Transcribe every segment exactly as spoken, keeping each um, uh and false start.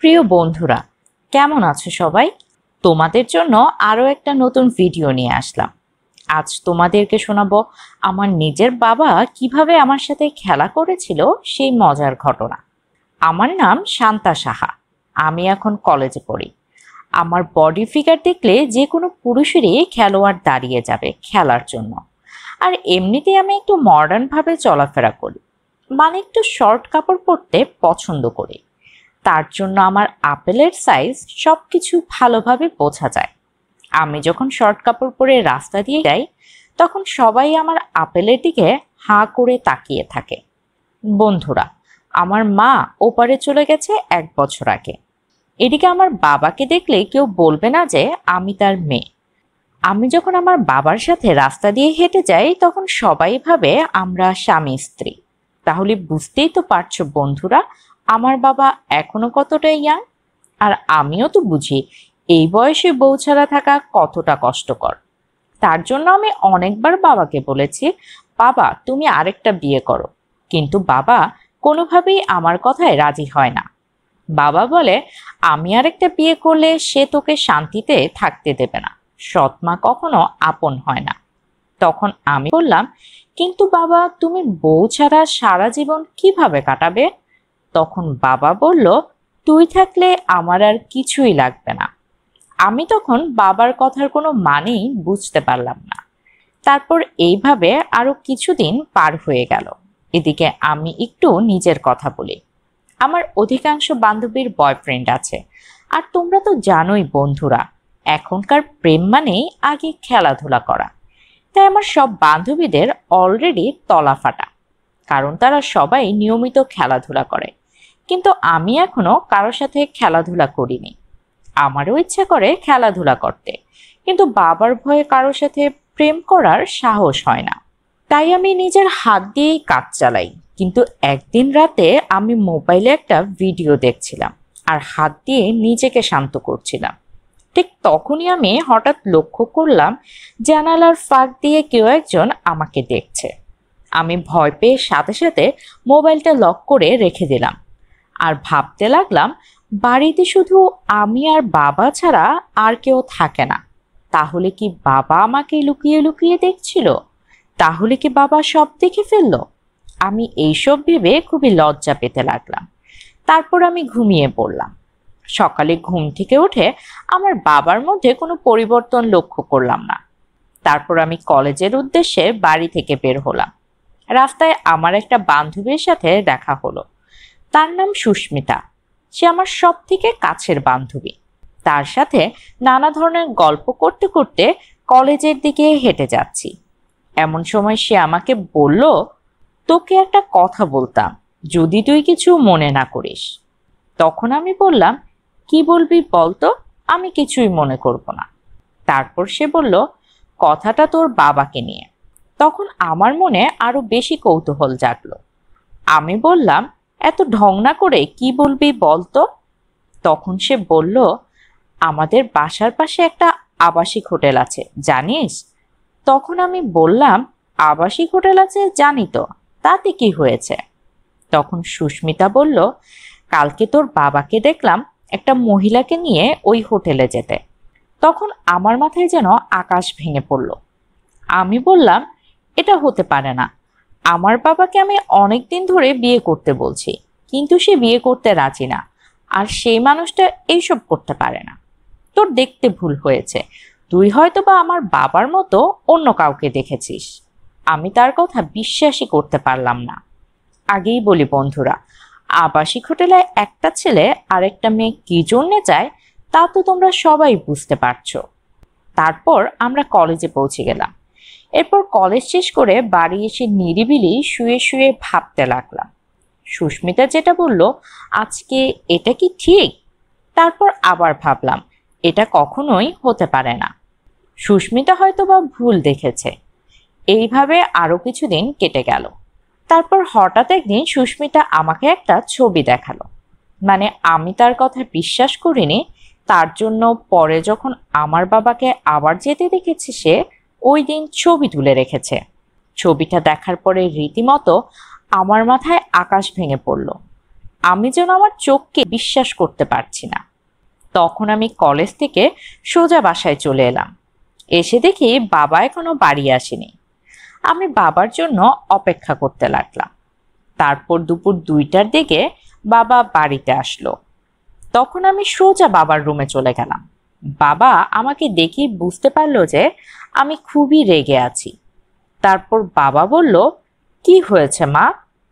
প্রিয় বন্ধুরা, কেমন আছো সবাই? তোমাদের জন্য আরো একটা নতুন ভিডিও নিয়ে আসলাম। আজ তোমাদেরকে শোনাবো আমার নিজের বাবা কিভাবে আমার সাথে খেলা করেছিল সেই মজার ঘটনা। আমার নাম শান্তা সাহা। আমি এখন কলেজে পড়ি। আমার বডি ফিগার দেখলে যে কোনো পুরুষেরই খেলোয়াড় দাঁড়িয়ে যাবে খেলার জন্য। আর এমনিতেই আমি একটু মডার্ন ভাবে চলাফেরা করি, মানে একটু শর্ট কাপড় পরতে পছন্দ করি। তার জন্য আমার আপেলের সাইজ সব কিছু ভালোভাবে বোঝা যায়। আমি যখন শর্ট কাপড় পরে রাস্তা দিয়ে যাই, তখন সবাই আমার আপেলের দিকে হাঁ করে তাকিয়ে থাকে। বন্ধুরা, আমার মা ওপারে চলে গেছে এক বছর আগে। এদিকে আমার বাবাকে দেখলে কেউ বলবে না যে আমি তার মেয়ে। আমি যখন আমার বাবার সাথে রাস্তা দিয়ে হেঁটে যাই, তখন সবাই ভাবে আমরা স্বামী স্ত্রী। তাহলে বুঝতেই তো পারছো বন্ধুরা, আমার বাবা এখনো কতটা ইয়াং। আর আমিও তো বুঝি এই বয়সে বউ ছাড়া থাকা কতটা কষ্টকর। তার জন্য আমি অনেকবার বাবাকে বলেছি, বাবা তুমি আরেকটা বিয়ে করো। কিন্তু বাবা কোনোভাবেই আমার কথায় রাজি হয় না। বাবা বলে, আমি আরেকটা বিয়ে করলে সে তোকে শান্তিতে থাকতে দেবে না। সৎ মা কখনো আপন হয় না। তখন আমি বললাম, কিন্তু বাবা তুমি বউ ছাড়া সারা জীবন কিভাবে কাটাবে? তখন বাবা বলল, তুই থাকলে আমার আর কিছুই লাগবে না। আমি তখন বাবার কথার কোনো মানেই বুঝতে পারলাম না। তারপর এইভাবে আরো কিছুদিন পার হয়ে গেল। এদিকে আমি একটু নিজের কথা বলি। আমার অধিকাংশ বান্ধবীর বয়ফ্রেন্ড আছে। আর তোমরা তো জানোই বন্ধুরা, এখনকার প্রেম মানেই আগে খেলাধুলা করা। তাই আমার সব বান্ধবীদের অলরেডি তলা ফাটা, কারণ তারা সবাই নিয়মিত খেলাধুলা করে। কিন্তু আমি এখনো কারোর সাথে খেলাধুলা করিনি। আমারও ইচ্ছা করে খেলাধুলা করতে, কিন্তু বাবার ভয়ে কারোর সাথে প্রেম করার সাহস হয় না। তাই আমি নিজের হাত দিয়েই কাজ চালাই। কিন্তু একদিন রাতে আমি মোবাইলে একটা ভিডিও দেখছিলাম আর হাত দিয়ে নিজেকে শান্ত করছিলাম। ঠিক তখনই আমি হঠাৎ লক্ষ্য করলাম জানালার ফাঁক দিয়ে কেউ একজন আমাকে দেখছে। আমি ভয় পেয়ে সাথে সাথে মোবাইলটা লক করে রেখে দিলাম আর ভাবতে লাগলাম, বাড়িতে শুধু আমি আর বাবা ছাড়া আর কেউ থাকে না। তাহলে কি বাবা আমাকে লুকিয়ে লুকিয়ে দেখছিল? তাহলে কি বাবা সব দেখে ফেললো? আমি এইসব ভেবে খুবই লজ্জা পেতে লাগলাম। তারপর আমি ঘুমিয়ে পড়লাম। সকালে ঘুম থেকে উঠে আমার বাবার মধ্যে কোনো পরিবর্তন লক্ষ্য করলাম না। তারপর আমি কলেজের উদ্দেশ্যে বাড়ি থেকে বের হলাম। রাস্তায় আমার একটা বান্ধবীর সাথে দেখা হলো। তার নাম সুস্মিতা। সে আমার সব থেকে কাছের বান্ধবী। তার সাথে নানা ধরনের গল্প করতে করতে কলেজের দিকে হেঁটে যাচ্ছি। এমন সময় সে আমাকে বলল, তোকে একটা কথা বলতাম, যদি তুই কিছু মনে না করিস। তখন আমি বললাম, কি বলবি বলতো, আমি কিছুই মনে করব না। তারপর সে বলল, কথাটা তোর বাবাকে নিয়ে। তখন আমার মনে আরো বেশি কৌতূহল জাগলো। আমি বললাম, এত ঢং না করে কি বলবি বলতো। তখন সে বলল, আমাদের বাসার পাশে একটা আবাসিক হোটেল আছে, জানিস? তখন আমি বললাম, আবাসিক হোটেল আছে জানি তো, তাতে কি হয়েছে? তখন সুস্মিতা বলল, কালকে তোর বাবাকে দেখলাম একটা মহিলাকে নিয়ে ওই হোটেলে যেতে। তখন আমার মাথায় যেন আকাশ ভেঙে পড়ল। আমি বললাম, এটা হতে পারে না। আমার বাবাকে আমি অনেক দিন ধরে বিয়ে করতে বলছি, কিন্তু সে বিয়ে করতে রাজি না। আর সেই মানুষটা এইসব করতে পারে না। তোর দেখতে ভুল হয়েছে, তুই হয়তো বা আমার বাবার মতো অন্য কাউকে দেখেছিস। আমি তার কথা বিশ্বাসই করতে পারলাম না। আগেই বলি বন্ধুরা, আবাসিক হোটেলে একটা ছেলে আর একটা মেয়ে কি জন্যে যায় তা তো তোমরা সবাই বুঝতে পারছো। তারপর আমরা কলেজে পৌঁছে গেলাম। এরপর কলেজ শেষ করে বাড়ি এসে নিরিবিলি শুয়ে শুয়ে ভাবতে লাগলাম। সুস্মিতা যেটা বলল, আজকে এটা কি ঠিক? তারপর আবার ভাবলাম, এটা কখনোই হতে পারে না। সুস্মিতা হয়তো বা ভুল দেখেছে। এইভাবে আরো কিছুদিন কেটে গেল। তারপর হঠাৎ একদিন সুস্মিতা আমাকে একটা ছবি দেখালো। মানে আমি তার কথা বিশ্বাস করিনি। তার জন্য পরে যখন আমার বাবাকে আবার যেতে দেখেছি, সে ওই দিন ছবি তুলে রেখেছে। ছবিটা দেখার পরে রীতিমতো আমার মাথায় আকাশ ভেঙে পড়ল। আমি যেন আমার চোখকে বিশ্বাস করতে পারছি না। তখন আমি কলেজ থেকে সোজা বাসায় চলে এলাম। এসে দেখি বাবা এখনো বাড়ি আসেনি। আমি বাবার জন্য অপেক্ষা করতে লাগলাম। তারপর দুপুর দুইটার দিকে বাবা বাড়িতে আসলো। তখন আমি সোজা বাবার রুমে চলে গেলাম। বাবা আমাকে দেখেই বুঝতে পারলো যে আমি খুবই রেগে আছি। তারপর বাবা বলল, কি হয়েছে মা?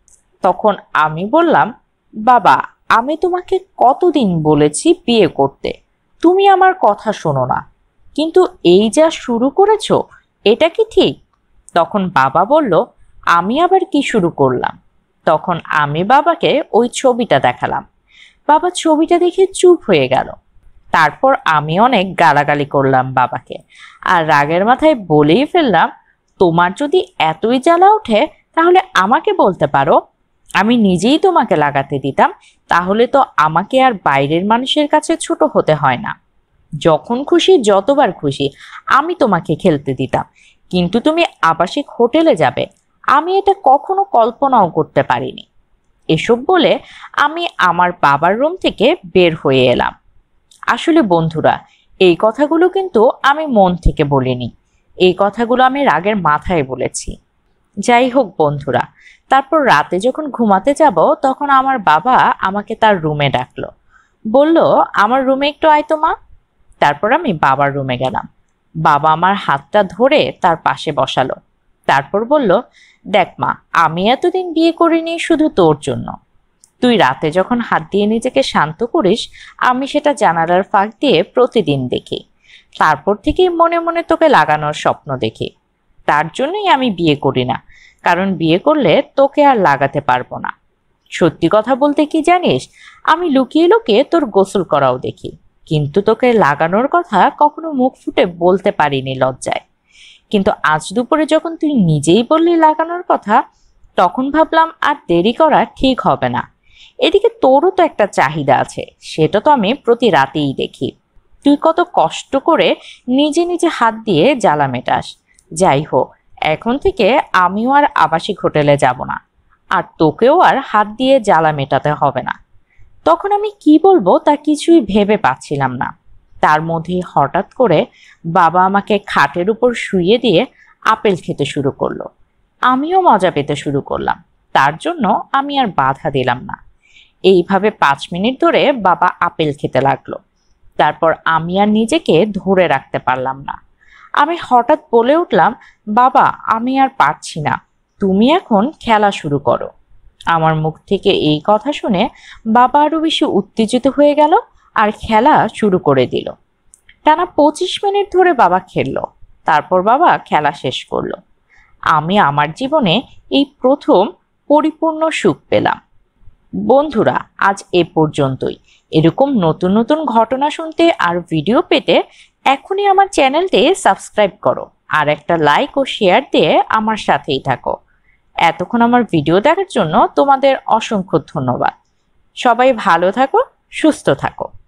তখন আমি বললাম, বাবা, আমি তোমাকে কতদিন বলেছি বিয়ে করতে, তুমি আমার কথা শোনো না, কিন্তু এই যা শুরু করেছো এটা কি ঠিক? তখন বাবা বলল, আমি আবার কি শুরু করলাম? তখন আমি বাবাকে ওই ছবিটা দেখালাম। বাবা ছবিটা দেখে চুপ হয়ে গেল। তারপর আমি অনেক গালাগালি করলাম বাবাকে, আর রাগের মাথায় বলেই ফেললাম, তোমার যদি এতই জ্বালা ওঠে তাহলে আমাকে বলতে পারো, আমি নিজেই তোমাকে লাগাতে দিতাম, তাহলে তো আমাকে আর বাইরের মানুষের কাছে ছোট হতে হয় না। যখন খুশি যতবার খুশি আমি তোমাকে খেলতে দিতাম, কিন্তু তুমি আবাসিক হোটেলে যাবে, আমি এটা কখনো কল্পনাও করতে পারিনি। এসব বলে আমি আমার বাবার রুম থেকে বের হয়ে এলাম। আসলে বন্ধুরা, এই কথাগুলো কিন্তু আমি মন থেকে বলিনি, এই কথাগুলো আমি রাগের মাথায় বলেছি। যাই হোক বন্ধুরা, তারপর রাতে যখন ঘুমাতে যাব তখন আমার বাবা আমাকে তার রুমে ডাকলো। বলল, আমার রুমে একটু আয় তো মা। তারপর আমি বাবার রুমে গেলাম। বাবা আমার হাতটা ধরে তার পাশে বসালো। তারপর বলল, দেখ মা, আমি এতদিন বিয়ে করিনি শুধু তোর জন্য। তুই রাতে যখন হাত দিয়ে নিজেকে শান্ত করিস, আমি সেটা জানালার ফাঁক দিয়ে প্রতিদিন দেখি। তারপর থেকেই মনে মনে তোকে লাগানোর স্বপ্ন দেখি। তার জন্যই আমি বিয়ে করি না, কারণ বিয়ে করলে তোকে আর লাগাতে পারবো না। সত্যি কথা বলতে কি জানিস, আমি লুকিয়ে লুকিয়ে তোর গোসল করাও দেখি, কিন্তু তোকে লাগানোর কথা কখনো মুখ ফুটে বলতে পারিনি লজ্জায়। কিন্তু আজ দুপুরে যখন তুই নিজেই বললি লাগানোর কথা, তখন ভাবলাম আর দেরি করা ঠিক হবে না। এদিকে তোরও তো একটা চাহিদা আছে, সেটা তো আমি প্রতি রাতেই দেখি। তুই কত কষ্ট করে নিজে নিজে হাত দিয়ে জ্বালা মেটাস। যাই হোক, এখন থেকে আমিও আর আবাসিক হোটেলে যাব না, আর তোকেও আর হাত দিয়ে জ্বালা মেটাতে হবে না। তখন আমি কি বলবো তা কিছুই ভেবে পাচ্ছিলাম না। তার মধ্যে হঠাৎ করে বাবা আমাকে খাটের উপর শুইয়ে দিয়ে আপেল খেতে শুরু করলো। আমিও মজা পেতে শুরু করলাম। তার জন্য আমি আর বাধা দিলাম না। এইভাবে পাঁচ মিনিট ধরে বাবা আপেল খেতে লাগলো। তারপর আমি আর নিজেকে ধরে রাখতে পারলাম না। আমি হঠাৎ বলে উঠলাম, বাবা, আমি আর পারছি না, তুমি এখন খেলা শুরু করো। আমার মুখ থেকে এই কথা শুনে বাবা আরো বেশি উত্তেজিত হয়ে গেল আর খেলা শুরু করে দিল। টানা পঁচিশ মিনিট ধরে বাবা খেললো। তারপর বাবা খেলা শেষ করলো। আমি আমার জীবনে এই প্রথম পরিপূর্ণ সুখ পেলাম। বন্ধুরা, আজ এ পর্যন্তই। এরকম নতুন নতুন ঘটনা শুনতে আর ভিডিও পেতে এখনই আমার চ্যানেলটি সাবস্ক্রাইব করো, আর একটা লাইক ও শেয়ার দিয়ে আমার সাথেই থাকো। এতক্ষণ আমার ভিডিও দেখার জন্য তোমাদের অসংখ্য ধন্যবাদ। সবাই ভালো থাকো, সুস্থ থাকো।